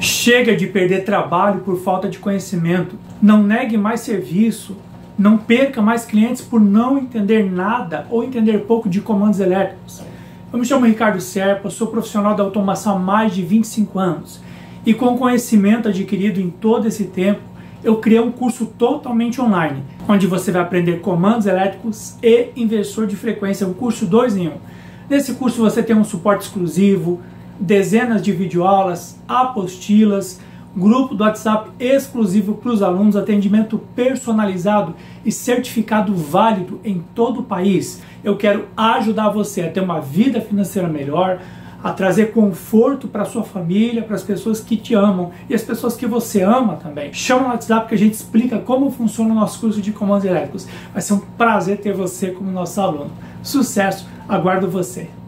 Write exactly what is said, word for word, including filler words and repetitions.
Chega de perder trabalho por falta de conhecimento. Não negue mais serviço. Não perca mais clientes por não entender nada ou entender pouco de comandos elétricos. Eu me chamo Ricardo Serpa, sou profissional da automação há mais de vinte e cinco anos. E com o conhecimento adquirido em todo esse tempo, eu criei um curso totalmente online, onde você vai aprender comandos elétricos e inversor de frequência, um curso dois em um. Nesse curso você tem um suporte exclusivo, dezenas de videoaulas, apostilas, grupo do WhatsApp exclusivo para os alunos, atendimento personalizado e certificado válido em todo o país. Eu quero ajudar você a ter uma vida financeira melhor, a trazer conforto para sua família, para as pessoas que te amam e as pessoas que você ama também. Chama no WhatsApp que a gente explica como funciona o nosso curso de comandos elétricos. Vai ser um prazer ter você como nosso aluno. Sucesso, aguardo você.